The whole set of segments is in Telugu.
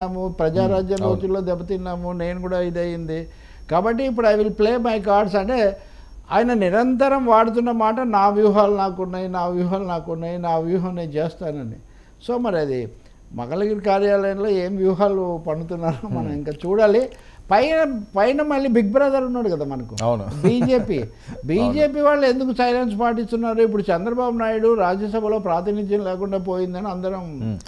ప్రజారాజ్యం రోజుల్లో దెబ్బతిన్నాము, నేను కూడా ఇదయింది. కాబట్టి ఇప్పుడు I will play my cards అంటే ఆయన నిరంతరం వాడుతున్న మాట నా వ్యూహాలు నాకున్నాయి, నా వ్యూహాలు నాకున్నాయి, నా వ్యూహం నేను చేస్తానని. సో మరి అది మంగళగిరి కార్యాలయంలో ఏం వ్యూహాలు పన్నుతున్నారో మనం ఇంకా చూడాలి. పైన మళ్ళీ బిగ్ బ్రదర్ ఉన్నాడు కదా మనకు, బీజేపీ వాళ్ళు ఎందుకు సైలెన్స్ పాటిస్తున్నారు? ఇప్పుడు చంద్రబాబు నాయుడు రాజ్యసభలో ప్రాతినిధ్యం లేకుండా పోయిందని అందరం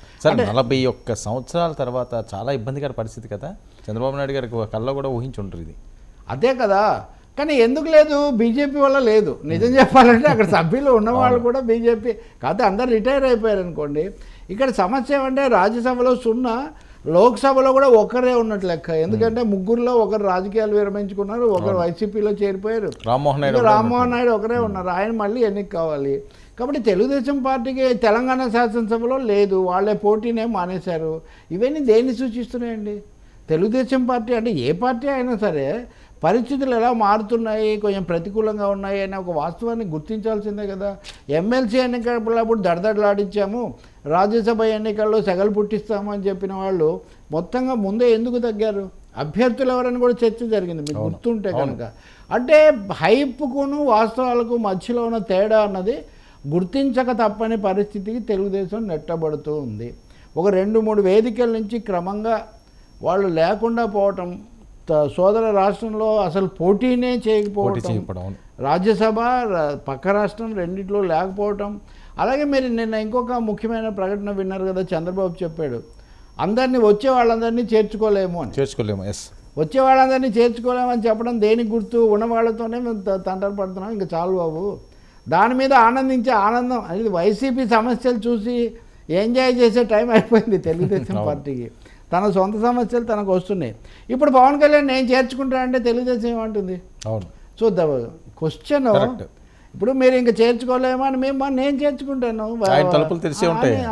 41 సంవత్సరాల తర్వాత చాలా ఇబ్బందికర పరిస్థితి కదా, చంద్రబాబు నాయుడు గారికి కళ్ళలో కూడా ఊహించి ఉంటుంది ఇది. అదే కదా, కానీ ఎందుకు లేదు? బీజేపీ వల్ల లేదు. నిజం చెప్పాలంటే అక్కడ సభ్యులు ఉన్నవాళ్ళు కూడా బీజేపీ కాదు, అందరు రిటైర్ అయిపోయారు అనుకోండి. ఇక్కడ సమస్య ఏమంటే రాజ్యసభలో 0, లోక్సభలో కూడా ఒకరే ఉన్నట్టు లెక్క. ఎందుకంటే ముగ్గురులో ఒకరు రాజకీయాలు విరమించుకున్నారు, ఒకరు వైసీపీలో చేరిపోయారు, రామ్మోహన్ నాయుడు ఒకరే ఉన్నారు. ఆయన మళ్ళీ ఎన్నిక కావాలి. కాబట్టి తెలుగుదేశం పార్టీకి తెలంగాణ శాసనసభలో లేదు, వాళ్ళే పోటీనే మానేశారు. ఇవన్నీ దేన్ని సూచిస్తున్నాయండి? తెలుగుదేశం పార్టీ అంటే ఏ పార్టీ అయినా సరే పరిస్థితులు ఎలా మారుతున్నాయి, కొంచెం ప్రతికూలంగా ఉన్నాయి అనే ఒక వాస్తవాన్ని గుర్తించాల్సిందే కదా. ఎమ్మెల్సీ ఎన్నికలప్పుడు దడదడలాడించాము, రాజ్యసభ ఎన్నికల్లో సెగలు పుట్టిస్తాము అని చెప్పిన వాళ్ళు మొత్తంగా ముందే ఎందుకు తగ్గారు? అభ్యర్థులు ఎవరని కూడా చర్చ జరిగింది మీకు గుర్తుంటే కనుక. అంటే హైప్కును వాస్తవాలకు మధ్యలో ఉన్న తేడా అన్నది గుర్తించక తప్పని పరిస్థితికి తెలుగుదేశం నెట్టబడుతూ ఉంది. ఒక 2-3 వేదికల నుంచి క్రమంగా వాళ్ళు లేకుండా పోవటం, సోదర రాష్ట్రంలో అసలు పోటీనే చేయకపోవటం, రాజ్యసభ పక్క రాష్ట్రం రెండిట్లో లేకపోవటం. అలాగే మీరు నిన్న ఇంకొక ముఖ్యమైన ప్రకటన విన్నారు కదా, చంద్రబాబు చెప్పాడు అందరినీ వచ్చే వాళ్ళందరినీ చేర్చుకోలేము అని. వచ్చే వాళ్ళందరినీ చేర్చుకోలేమని చెప్పడం దేనికి గుర్తు? ఉన్న వాళ్ళతోనే మేము తంటలు పడుతున్నాం, ఇంకా చాలు బాబు. దాని మీద ఆనందించే ఆనందం అనేది వైసీపీ సమస్యలు చూసి ఎంజాయ్ చేసే టైం అయిపోయింది తెలుగుదేశం పార్టీకి. తన సొంత సమస్యలు తనకు వస్తున్నాయి. ఇప్పుడు పవన్ కళ్యాణ్ నేను చేర్చుకుంటానంటే తెలుగుదేశం ఏమంటుంది? సో ద క్వశ్చన్, ఇప్పుడు మీరు ఇంకా చేర్చుకోలేమని నేను చేర్చుకుంటాను, నా తలుపులు తెరిచే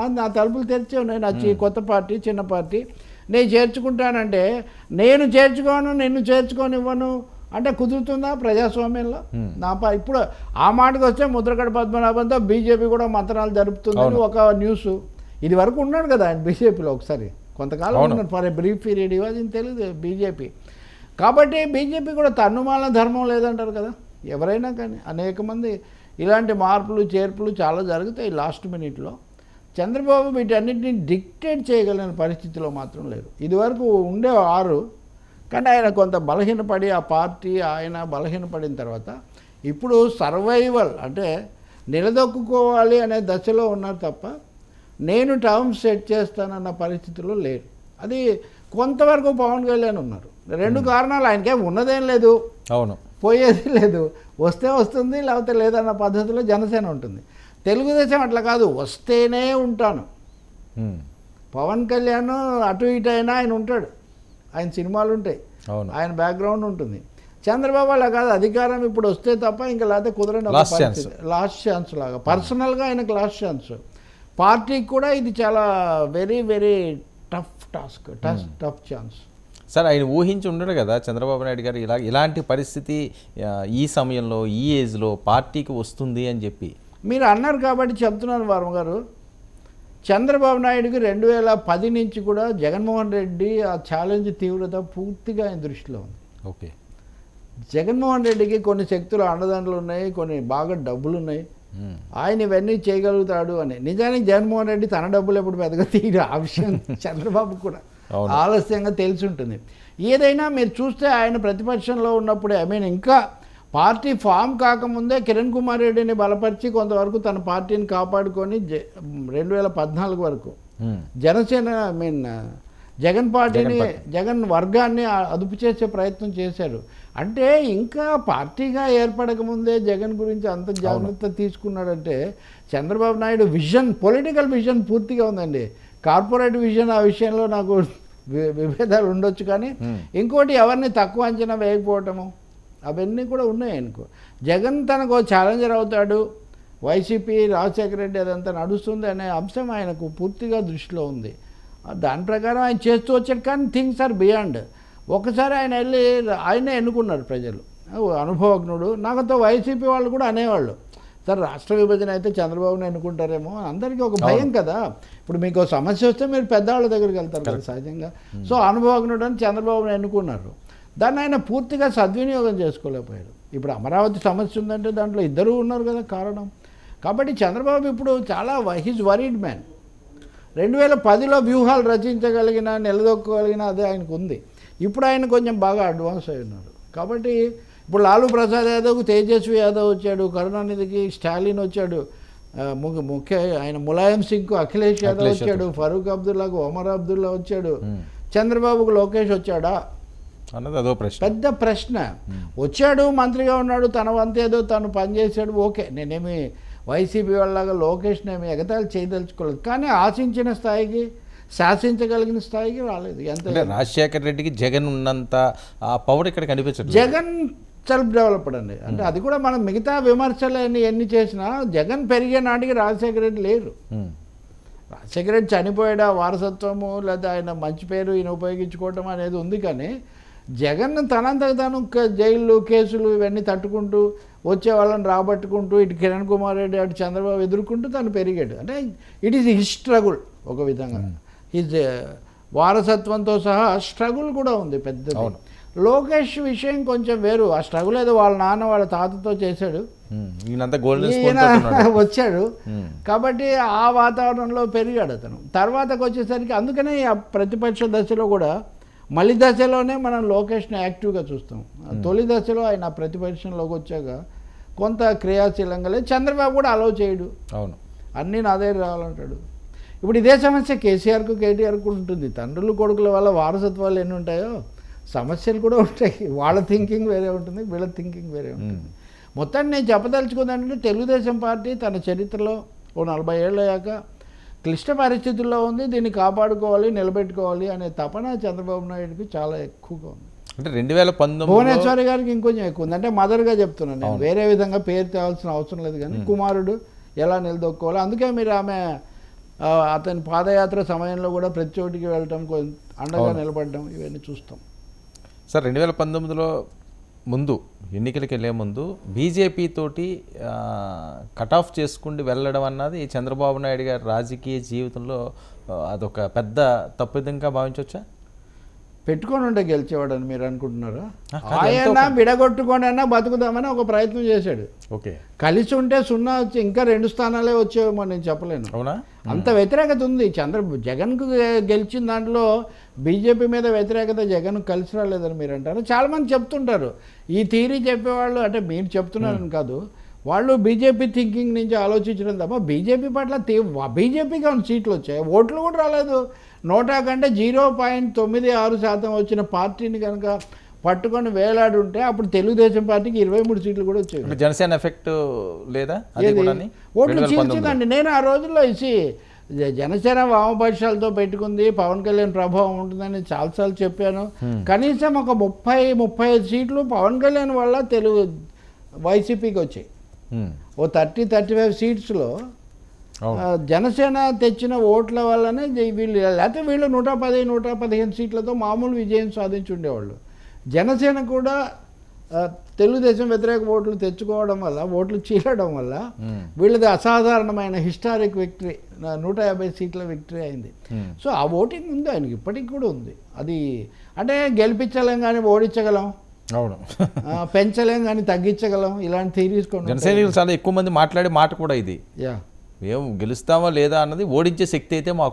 ఉన్నాయి, నా కొత్త పార్టీ చిన్న పార్టీ, నేను చేర్చుకుంటానంటే నేను చేర్చుకోను, నిన్ను చేర్చుకోనివ్వను అంటే కుదురుతుందా ప్రజాస్వామ్యంలో? ఇప్పుడు ఆ మాటకు వస్తే ముద్రగడ పద్మనాభంతో బీజేపీ కూడా మంత్రాలు జరుపుతుందని ఒక న్యూస్. ఇది వరకు ఉన్నాడు కదా ఆయన బీజేపీలో, ఒకసారి కొంతకాలం ఉన్నాడు ఫర్ ఏ బ్రీఫ్ పీరియడ్. ఇవాళ తెలియదు బీజేపీ. కాబట్టి బీజేపీ కూడా తన్నుమాల ధర్మం లేదంటారు కదా ఎవరైనా కానీ. అనేక మంది ఇలాంటి మార్పులు చేర్పులు చాలా జరుగుతాయి లాస్ట్ మినిట్లో. చంద్రబాబు వీటన్నిటిని డిక్టేట్ చేయగలిగిన పరిస్థితిలో మాత్రం లేరు. ఇదివరకు ఉండే 6, కానీ ఆయన కొంత బలహీనపడి ఆ పార్టీ ఆయన బలహీనపడిన తర్వాత ఇప్పుడు సర్వైవల్ అంటే నిలదొక్కుకోవాలి అనే దశలో ఉన్నారు తప్ప నేను టర్మ్స్ సెట్ చేస్తానన్న పరిస్థితుల్లో లేరు. అది కొంతవరకు పవన్ కళ్యాణ్ ఉన్నారు. 2 కారణాలు, ఆయనకేం ఉన్నదేం లేదు, పోయేది లేదు, వస్తే వస్తుంది లేకపోతే లేదన్న పద్ధతిలో జనసేన ఉంటుంది. తెలుగుదేశం అట్లా కాదు, వస్తేనే ఉంటాను. పవన్ కళ్యాణ్ అటు ఇటు అయినా ఆయన ఉంటాడు, ఆయన సినిమాలు ఉంటాయి, ఆయన బ్యాక్గ్రౌండ్ ఉంటుంది. చంద్రబాబు అలా కాదు, అధికారం ఇప్పుడు వస్తే తప్ప ఇంకా లేకపోతే కుదరని లాస్ట్ ఛాన్స్ లాగా పర్సనల్గా ఆయనకు లాస్ట్ ఛాన్స్. పార్టీకి కూడా ఇది చాలా very very tough task, tough chance. Sir ఆయన ఊహించి ఉండడు కదా చంద్రబాబు నాయుడు గారు ఇలాంటి పరిస్థితి ఈ సమయంలో ఈ ఏజ్లో పార్టీకి వస్తుంది అని చెప్పి. మీరు అన్నారు కాబట్టి చెప్తున్నాను వర్మ గారు, చంద్రబాబు నాయుడుకి 2010 నుంచి కూడా జగన్మోహన్ రెడ్డి ఆ ఛాలెంజ్ తీవ్రత పూర్తిగా ఆయన దృష్టిలో ఉంది. జగన్మోహన్ రెడ్డికి కొన్ని శక్తులు అండదండలు ఉన్నాయి, కొన్ని బాగా డబ్బులు ఉన్నాయి, ఆయన ఇవన్నీ చేయగలుగుతాడు అని. నిజానికి జగన్మోహన్ రెడ్డి తన డబ్బులు ఎప్పుడు పెద్దగా తీయడు, ఆ విషయం చంద్రబాబు కూడా ఆలస్యంగా తెలిసి ఉంటుంది. ఏదైనా మీరు చూస్తే ఆయన ప్రతిపక్షంలో ఉన్నప్పుడే ఇంకా పార్టీ ఫామ్ కాకముందే కిరణ్ కుమార్ రెడ్డిని బలపరిచి కొంతవరకు తన పార్టీని కాపాడుకొని 2014 వరకు జనసేన జగన్ పార్టీని జగన్ వర్గాన్ని అదుపు చేసే ప్రయత్నం చేశారు. అంటే ఇంకా పార్టీగా ఏర్పడకముందే జగన్ గురించి అంత జాగ్రత్త తీసుకున్నాడంటే Chandrababu Naidu vision, political vision పూర్తిగా ఉందండి. కార్పొరేట్ విజన్ ఆ విషయంలో నాకు విభేదాలు ఉండొచ్చు, కానీ ఇంకోటి ఎవరిని తక్కువ అంచనా వేయకపోవటము అవన్నీ కూడా ఉన్నాయి ఆయనకు. జగన్ తనకు ఛాలెంజర్ అవుతాడు, వైసీపీ రాజశేఖర రెడ్డి అదంతా నడుస్తుంది అనే అంశం ఆయనకు పూర్తిగా దృష్టిలో ఉంది. దాని ప్రకారం ఆయన చేస్తూ వచ్చాడు. కానీ థింగ్స్ ఆర్ బియాండ్. ఒకసారి ఆయన ఆయనే ఎన్నుకున్నారు ప్రజలు, అనుభవజ్ఞుడు. నాకుతో వైసీపీ వాళ్ళు కూడా అనేవాళ్ళు సార్ రాష్ట్ర విభజన అయితే చంద్రబాబుని ఎన్నుకుంటారేమో అందరికీ ఒక భయం కదా. ఇప్పుడు మీకు ఒక సమస్య వస్తే మీరు పెద్దవాళ్ళ దగ్గరికి వెళ్తారు కదా సహజంగా. సో అనుభవజ్ఞుడు అని చంద్రబాబుని ఎన్నుకున్నారు. దాన్ని ఆయన పూర్తిగా సద్వినియోగం చేసుకోలేకపోయారు. ఇప్పుడు అమరావతి సమస్య ఉందంటే దాంట్లో ఇద్దరు ఉన్నారు కదా కారణం. కాబట్టి చంద్రబాబు ఇప్పుడు చాలా హిజ్ వరీడ్ మ్యాన్. 2010లో వ్యూహాలు రచించగలిగిన నిలదొక్కగలిగిన అదే ఆయనకు ఉంది. ఇప్పుడు ఆయన కొంచెం బాగా అడ్వాన్స్ అయి ఉన్నారు. కాబట్టి ఇప్పుడు లాలూ ప్రసాద్ యాదవ్కు తేజస్వి యాదవ్ వచ్చాడు, కరుణానిధికి స్టాలిన్ వచ్చాడు, ముఖ్య ఆయన ములాయం సింగ్కు అఖిలేష్ యాదవ్ వచ్చాడు, ఫరూక్ అబ్దుల్లాకు ఒమర్ అబ్దుల్లా వచ్చాడు, చంద్రబాబుకు లోకేష్ వచ్చాడా అన్నది అదో ప్రశ్న, పెద్ద ప్రశ్న. వచ్చాడు, మంత్రిగా ఉన్నాడు, తన వంతేదో తను పనిచేశాడు, ఓకే. నేనేమి వైసీపీ వాళ్ళలాగా లోకేష్ని ఏమి ఎగతాళి చేయదలుచుకోలేదు. కానీ ఆశించిన స్థాయికి, శాసించగలిగిన స్థాయికి రాలేదు. ఎంత రాజశేఖర రెడ్డికి జగన్ ఉన్నంత ఆ పవర్ ఇక్కడ కనిపించదు. జగన్ సెల్ఫ్ డెవలప్డ్ అండి. అంటే అది కూడా మనం మిగతా విమర్శలు ఎన్ని చేసినా జగన్ పెరిగే నాటికి రాజశేఖర రెడ్డి లేరు. రాజశేఖర రెడ్డి చనిపోయాడా వారసత్వము లేదా ఆయన మంచి పేరు ఈయన ఉపయోగించుకోవటం అనేది ఉంది. కానీ జగన్ తనంతకు తాను జైళ్ళు కేసులు ఇవన్నీ తట్టుకుంటూ వచ్చే వాళ్ళని రాబట్టుకుంటూ ఇటు కిరణ్ కుమార్ రెడ్డి అటు చంద్రబాబు ఎదుర్కొంటూ తను పెరిగాడు. అంటే ఇట్ ఈస్ హిస్ స్ట్రగుల్ ఒక విధంగా. హిజ్ వారసత్వంతో సహా స్ట్రగుల్ కూడా ఉంది పెద్ద. లోకేష్ విషయం కొంచెం వేరు. ఆ స్ట్రగుల్ ఏదో వాళ్ళ నాన్న వాళ్ళ తాతతో చేశాడు, వచ్చాడు. కాబట్టి ఆ వాతావరణంలో పెరిగాడు అతను. తర్వాతకు వచ్చేసరికి అందుకనే ఆ ప్రతిపక్ష దశలో కూడా మళ్ళీ దశలోనే మనం లోకేష్ని యాక్టివ్గా చూస్తాం. తొలి దశలో ఆయన ప్రతిపక్షంలోకి వచ్చాక కొంత క్రియాశీలంగా లేదు. చంద్రబాబు కూడా అలౌ చేయడు, అవును అన్నీ నా దగ్గర రావాలంటాడు. ఇప్పుడు ఇదే సమస్య కేసీఆర్కు కేటీఆర్కు ఉంటుంది. తండ్రులు కొడుకుల వల్ల వారసత్వాలు ఎన్ని ఉంటాయో సమస్యలు కూడా ఉంటాయి. వాళ్ళ థింకింగ్ వేరే ఉంటుంది, వీళ్ళ థింకింగ్ వేరే ఉంటుంది. మొత్తాన్ని నేను చెప్పదలుచుకుందంటే తెలుగుదేశం పార్టీ తన చరిత్రలో ఓ 40 ఏళ్ళు అయ్యాక క్లిష్ట పరిస్థితుల్లో ఉంది. దీన్ని కాపాడుకోవాలి, నిలబెట్టుకోవాలి అనే తపన చంద్రబాబు నాయుడుకి చాలా ఎక్కువగా ఉంది. అంటే 2019 భువనేశ్వరి గారికి ఇంకొంచెం ఎక్కువ ఉంది. అంటే మదర్గా చెప్తున్నాను నేను, వేరే విధంగా పేరు తేవాల్సిన అవసరం లేదు. కానీ కుమారుడు ఎలా నిలదొక్కోవాలి. అందుకే మీరు ఆమె అతని పాదయాత్ర సమయంలో కూడా ప్రతి చోటికి వెళ్ళటం, అండగా నిలబడడం ఇవన్నీ చూస్తాం. సార్ 2019లో ముందు ఎన్నికలకు వెళ్ళే ముందు బీజేపీ తోటి కట్ ఆఫ్ చేసుకుంటూ వెళ్ళడం అన్నది చంద్రబాబు నాయుడు గారి రాజకీయ జీవితంలో అదొక పెద్ద తప్పిదంగా భావించవచ్చా? పెట్టుకొని ఉంటే గెలిచేవాడని మీరు అనుకుంటున్నారా? ఆయన విడగొట్టుకొని అయినా బతుకుదామని ఒక ప్రయత్నం చేశాడు. ఓకే, కలిసి ఉంటే 0 వచ్చి ఇంకా 2 స్థానాలే వచ్చేవేమో నేను చెప్పలేను. అవునా? అంత వ్యతిరేకత ఉంది. జగన్కు గెలిచిన దాంట్లో బీజేపీ మీద వ్యతిరేకత జగన్ కలిసి రాలేదని మీరు అంటారు. చాలామంది చెప్తుంటారు. ఈ థియరీ చెప్పేవాళ్ళు, అంటే మీరు చెప్తున్నారని కాదు, వాళ్ళు బీజేపీ థింకింగ్ నుంచి ఆలోచించడం తప్ప బీజేపీ పట్ల బీజేపీకి సీట్లు వచ్చాయి, ఓట్లు కూడా రాలేదు. 100 కంటే 0.96% వచ్చిన పార్టీని కనుక పట్టుకొని వేలాడి ఉంటే అప్పుడు తెలుగుదేశం పార్టీకి 23 సీట్లు కూడా వచ్చాయి. జనసేన ఎఫెక్ట్ లేదా? ఓట్లు చీల్చిందండి. నేను ఆ రోజుల్లో జనసేన వామపక్షాలతో పెట్టుకుంది, పవన్ కళ్యాణ్ ప్రభావం ఉంటుందని చాలాసార్లు చెప్పాను. కనీసం ఒక 30-35 సీట్లు పవన్ కళ్యాణ్ వల్ల వైసీపీకి వచ్చాయి. ఓ 30-35 సీట్స్లో జనసేన తెచ్చిన ఓట్ల వల్లనే వీళ్ళు, లేకపోతే వీళ్ళు 110-115 సీట్లతో మామూలు విజయం సాధించి ఉండేవాళ్ళు. జనసేన కూడా తెలుగుదేశం వ్యతిరేక ఓట్లు తెచ్చుకోవడం వల్ల, ఓట్లు చీలడం వల్ల వీళ్ళది అసాధారణమైన హిస్టారిక్ విక్టరీ, 150 సీట్ల విక్టరీ అయింది. సో ఆ ఓటింగ్ ఉంది ఆయనకి, ఇప్పటికి కూడా ఉంది. అది అంటే గెలిపించలేం కానీ ఓడించగలం, అవును, పెంచలేం కానీ తగ్గించగలం, ఇలాంటి థియరీస్ కొన్ని. జనసేన చాలా ఎక్కువ మంది మాట్లాడే మాట కూడా ఇది, ఏం గెలుస్తామా లేదా అన్నది ఓడించే శక్తి అయితే మాకు